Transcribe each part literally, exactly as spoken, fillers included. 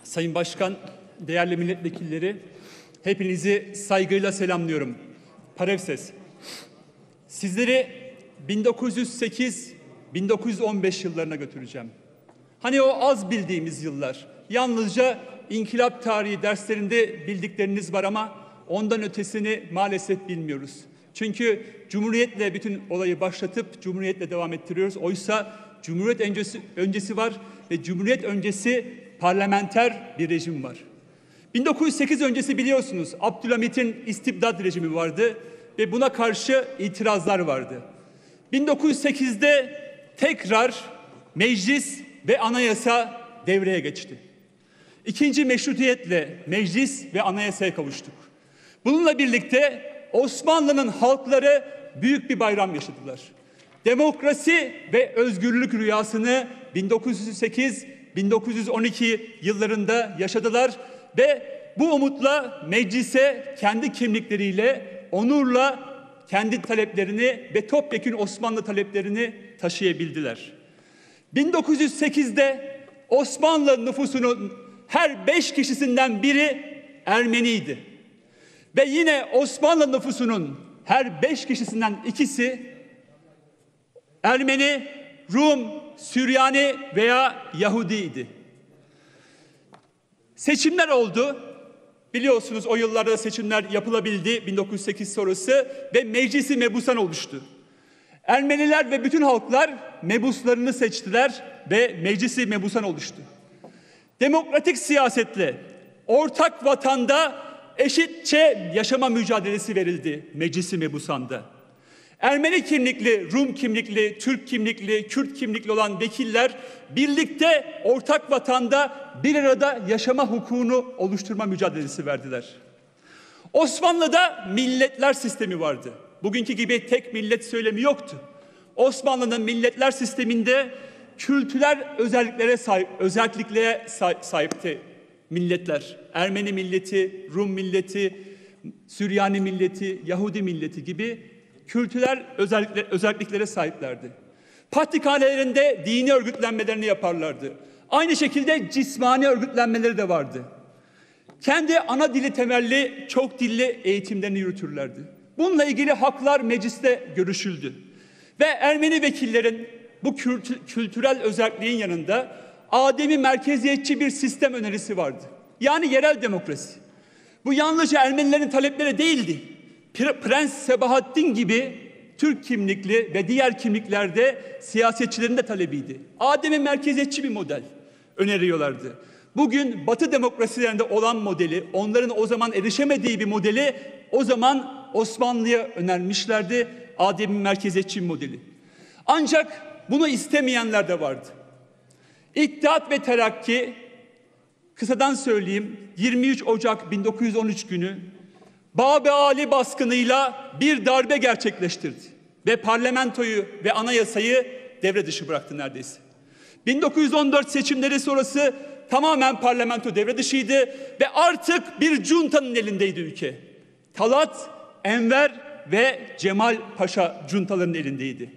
Sayın Başkan, değerli milletvekilleri, hepinizi saygıyla selamlıyorum. Parevses. Sizleri bin dokuz yüz sekiz bin dokuz yüz on beş yıllarına götüreceğim. Hani o az bildiğimiz yıllar. Yalnızca inkılap tarihi derslerinde bildikleriniz var ama ondan ötesini maalesef bilmiyoruz. Çünkü Cumhuriyet'le bütün olayı başlatıp Cumhuriyet'le devam ettiriyoruz. Oysa Cumhuriyet öncesi, öncesi var ve Cumhuriyet öncesi parlamenter bir rejim var. bin dokuz yüz sekiz öncesi biliyorsunuz Abdülhamit'in istibdat rejimi vardı ve buna karşı itirazlar vardı. bin dokuz yüz sekizde tekrar meclis ve anayasa devreye geçti. İkinci meşrutiyetle meclis ve anayasaya kavuştuk. Bununla birlikte Osmanlı'nın halkları büyük bir bayram yaşadılar. Demokrasi ve özgürlük rüyasını bin dokuz yüz sekiz bin dokuz yüz on iki yıllarında yaşadılar ve bu umutla meclise kendi kimlikleriyle, onurla kendi taleplerini ve topyekün Osmanlı taleplerini taşıyabildiler. bin dokuz yüz sekizde Osmanlı nüfusunun her beş kişisinden biri Ermeniydi. Ve yine Osmanlı nüfusunun her beş kişisinden ikisi Ermeni, Rum, Süryani veya Yahudiydi. Seçimler oldu. Biliyorsunuz o yıllarda seçimler yapılabildi bin dokuz yüz sekiz sonrası ve meclisi mebusan oluştu. Ermeniler ve bütün halklar mebuslarını seçtiler ve meclisi mebusan oluştu. Demokratik siyasetle ortak vatanda eşitçe yaşama mücadelesi verildi meclisi mebusanda. Ermeni kimlikli, Rum kimlikli, Türk kimlikli, Kürt kimlikli olan vekiller birlikte ortak vatanda bir arada yaşama hukukunu oluşturma mücadelesi verdiler. Osmanlı'da milletler sistemi vardı. Bugünkü gibi tek millet söylemi yoktu. Osmanlı'nın milletler sisteminde kültürel özelliklere sahip, özelliklere sahipti milletler. Ermeni milleti, Rum milleti, Süryani milleti, Yahudi milleti gibi kültürel özellikle, özelliklere sahiplerdi. Patrikhanelerinde dini örgütlenmelerini yaparlardı. Aynı şekilde cismani örgütlenmeleri de vardı. Kendi ana dili temelli çok dilli eğitimlerini yürütürlerdi. Bununla ilgili haklar mecliste görüşüldü. Ve Ermeni vekillerin bu kültü, kültürel özelliğin yanında ademi merkeziyetçi bir sistem önerisi vardı. Yani yerel demokrasi. Bu yalnızca Ermenilerin talepleri değildi. Prens Sebahattin gibi Türk kimlikli ve diğer kimliklerde siyasetçilerin de talebiydi. Ademi merkeziyetçi bir model öneriyorlardı. Bugün Batı demokrasilerinde olan modeli, onların o zaman erişemediği bir modeli o zaman Osmanlı'ya önermişlerdi. Ademi merkeziyetçi bir modeli. Ancak bunu istemeyenler de vardı. İttihat ve Terakki, kısadan söyleyeyim, yirmi üç Ocak bin dokuz yüz on üç günü Bab-ı Ali baskınıyla bir darbe gerçekleştirdi ve parlamentoyu ve anayasayı devre dışı bıraktı neredeyse. bin dokuz yüz on dört seçimleri sonrası tamamen parlamento devre dışıydı ve artık bir cuntanın elindeydi ülke. Talat, Enver ve Cemal Paşa cuntalarının elindeydi.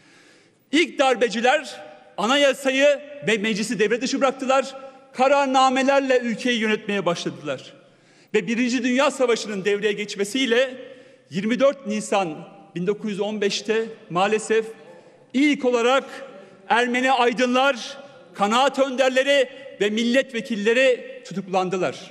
İlk darbeciler anayasayı ve meclisi devre dışı bıraktılar. Kararnamelerle ülkeyi yönetmeye başladılar. Ve Birinci Dünya Savaşı'nın devreye geçmesiyle yirmi dört Nisan bin dokuz yüz on beşte maalesef ilk olarak Ermeni aydınlar, kanaat önderleri ve milletvekilleri tutuklandılar.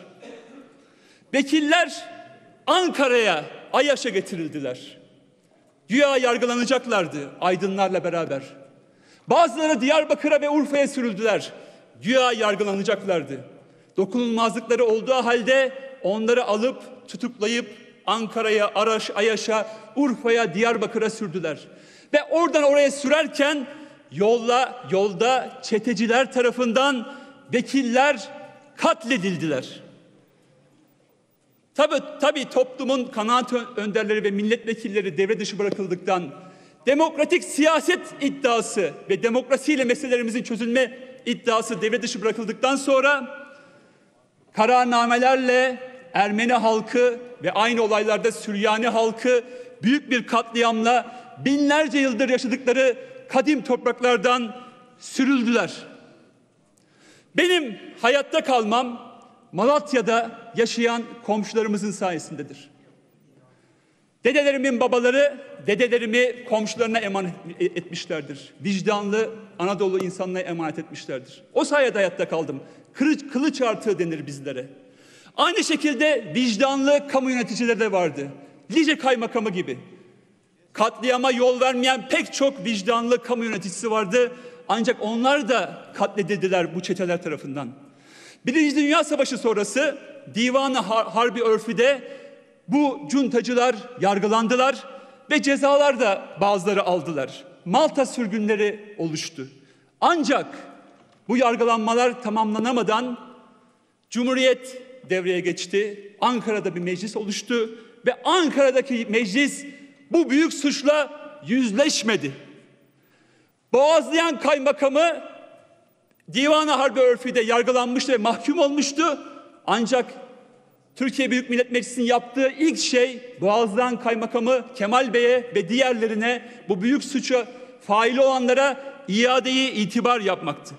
Vekiller Ankara'ya, Ayaş'a getirildiler. Güya yargılanacaklardı aydınlarla beraber. Bazıları Diyarbakır'a ve Urfa'ya sürüldüler. Güya yargılanacaklardı. Dokunulmazlıkları olduğu halde onları alıp tutuklayıp Ankara'ya, Araş, Ayaş'a, Urfa'ya, Diyarbakır'a sürdüler. Ve oradan oraya sürerken yolla, yolda çeteciler tarafından vekiller katledildiler. Tabii, tabii toplumun kanaat önderleri ve milletvekilleri devre dışı bırakıldıktan, demokratik siyaset iddiası ve demokrasiyle meselelerimizin çözülme iddiası devre dışı bırakıldıktan sonra kararnamelerle Ermeni halkı ve aynı olaylarda Süryani halkı büyük bir katliamla binlerce yıldır yaşadıkları kadim topraklardan sürüldüler. Benim hayatta kalmam Malatya'da yaşayan komşularımızın sayesindedir. Dedilerimin babaları dedelerimi komşularına emanet etmişlerdir. Vicdanlı Anadolu insanına emanet etmişlerdir. O sayede hayatta kaldım. Kılıç, kılıç artığı denir bizlere. Aynı şekilde vicdanlı kamu yöneticileri de vardı. Lice Kaymakamı gibi. Katliama yol vermeyen pek çok vicdanlı kamu yöneticisi vardı. Ancak onlar da katledildiler bu çeteler tarafından. Birinci Dünya Savaşı sonrası Divan-ı Harbi Örfü'de bu cuntacılar yargılandılar ve cezalar da bazıları aldılar. Malta sürgünleri oluştu. Ancak bu yargılanmalar tamamlanamadan Cumhuriyet devreye geçti. Ankara'da bir meclis oluştu ve Ankara'daki meclis bu büyük suçla yüzleşmedi. Boğazlayan kaymakamı Divan-ı Harbi Örfü'de yargılanmıştı ve mahkum olmuştu. Ancak Türkiye Büyük Millet Meclisi'nin yaptığı ilk şey Boğazlayan kaymakamı Kemal Bey'e ve diğerlerine, bu büyük suça faili olanlara iadeyi itibar yapmaktı.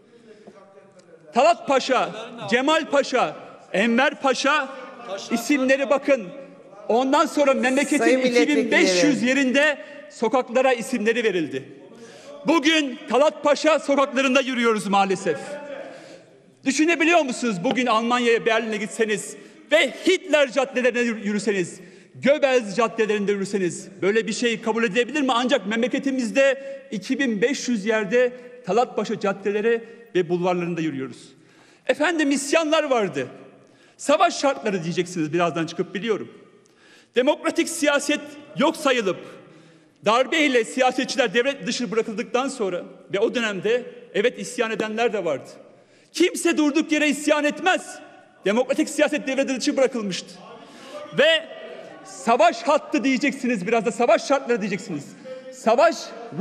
Talat Paşa, Cemal Paşa, Enver Paşa isimleri bakın. Ondan sonra memleketin iki bin beş yüz yerinde sokaklara isimleri verildi. Bugün Talat Paşa sokaklarında yürüyoruz maalesef. Düşünebiliyor musunuz? Bugün Almanya'ya, Berlin'e gitseniz ve Hitler caddelerine yürüseniz, Göbels caddelerinde yürüseniz böyle bir şey kabul edilebilir mi? Ancak memleketimizde iki bin beş yüz yerde Talat Paşa caddeleri ve bulvarlarında yürüyoruz. Efendim isyanlar vardı. Savaş şartları diyeceksiniz birazdan çıkıp biliyorum. Demokratik siyaset yok sayılıp darbeyle siyasetçiler devlet dışı bırakıldıktan sonra ve o dönemde evet isyan edenler de vardı. Kimse durduk yere isyan etmez. Demokratik siyaset devlet dışı bırakılmıştı. Ve savaş hattı diyeceksiniz, biraz da savaş şartları diyeceksiniz. Savaş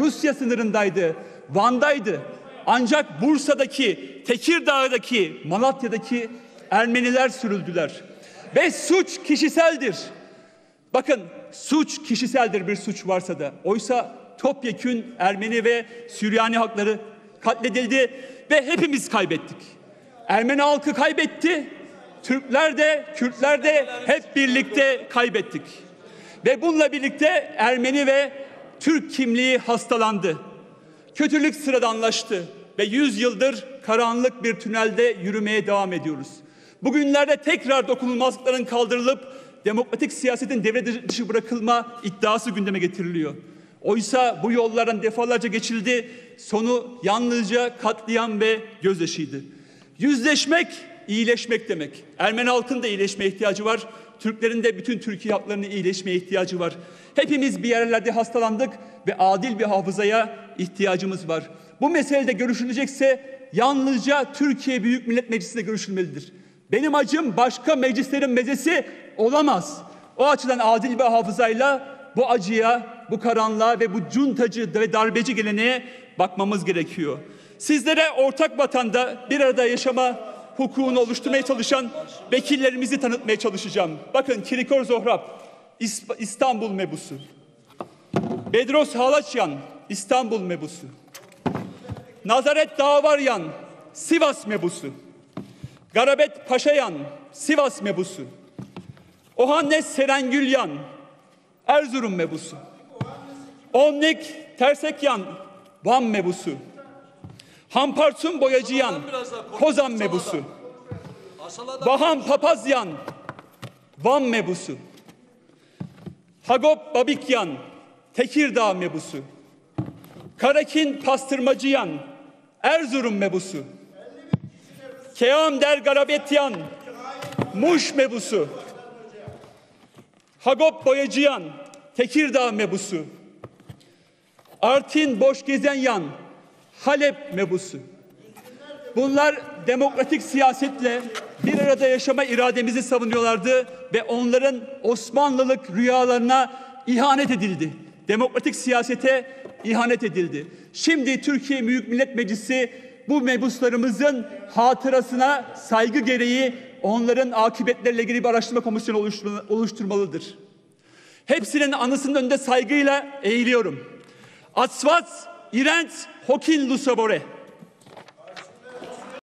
Rusya sınırındaydı, Van'daydı. Ancak Bursa'daki, Tekirdağ'daki, Malatya'daki Ermeniler sürüldüler. Ve suç kişiseldir. Bakın, suç kişiseldir bir suç varsa da. Oysa topyekün Ermeni ve Süryani halkları katledildi ve hepimiz kaybettik. Ermeni halkı kaybetti, Türkler de, Kürtler de hep birlikte kaybettik. Ve bununla birlikte Ermeni ve Türk kimliği hastalandı. Kötülük sıradanlaştı ve yüz yıldır karanlık bir tünelde yürümeye devam ediyoruz. Bugünlerde tekrar dokunulmazlıkların kaldırılıp demokratik siyasetin devre dışı bırakılma iddiası gündeme getiriliyor. Oysa bu yollardan defalarca geçildi, sonu yalnızca katliam ve gözyaşıydı. Yüzleşmek, iyileşmek demek. Ermeni halkın da iyileşmeye ihtiyacı var. Türklerin de bütün Türkiye halklarının iyileşmeye ihtiyacı var. Hepimiz bir yerlerde hastalandık ve adil bir hafızaya ihtiyacımız var. Bu meselede görüşülecekse yalnızca Türkiye Büyük Millet Meclisi'nde görüşülmelidir. Benim acım başka meclislerin mezesi olamaz. O açıdan adil bir hafızayla bu acıya, bu karanlığa ve bu cuntacı ve darbeci geleneğe bakmamız gerekiyor. Sizlere ortak vatanda bir arada yaşama hukukunu oluşturmaya çalışan vekillerimizi tanıtmaya çalışacağım. Bakın, Kirikor Zohrab, İstanbul mebusu. Bedros Halaçyan, İstanbul mebusu. Nazaret Dağvaryan, Sivas mebusu. Garabet Paşayan, Sivas mebusu. Ohannes Serengülyan, Erzurum mebusu. Onnik Tersekyan, Van mebusu. Hampartun Boyacıyan, Kozan mebusu. Baham Papazyan, Van mebusu. Hagop Babikyan, Tekirdağ mebusu. Karakin Pastırmacıyan, Erzurum mebusu. Keam Der Garabetyan, Muş mebusu. Hagop Boyacıyan, Tekirdağ mebusu. Artin Boşgezenyan, Halep mebusu. Bunlar demokratik siyasetle bir arada yaşama irademizi savunuyorlardı ve onların Osmanlılık rüyalarına ihanet edildi. Demokratik siyasete ihanet edildi. Şimdi Türkiye Büyük Millet Meclisi bu mebuslarımızın hatırasına saygı gereği onların akıbetleriyle ilgili bir araştırma komisyonu oluşturmalıdır. Hepsinin anısının önünde saygıyla eğiliyorum. Atsvats İrent Hokin Lusabore.